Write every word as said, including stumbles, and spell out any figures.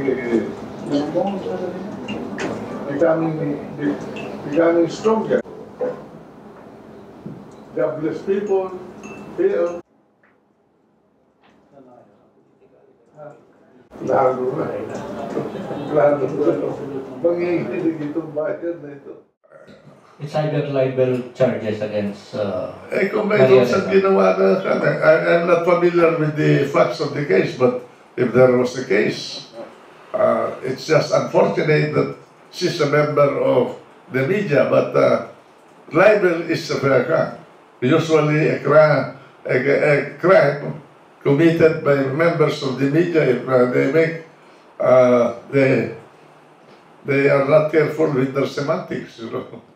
becoming, becoming stronger. Jobless people feel lalo na. Lalo na. Manginginig itong bayan na ito. It's cyberlibel charges against uh, Eh, kung may Maria doon sa Ressa. ginawa na siya, I- I'm not familiar with the facts of the case, but if there was a case, uh, it's just unfortunate that she's a member of the media, but uh, libel is a crime. Usually a crime, a, a crime committed by members of the media if uh, they make, uh, they, they are not careful with their semantics, you know.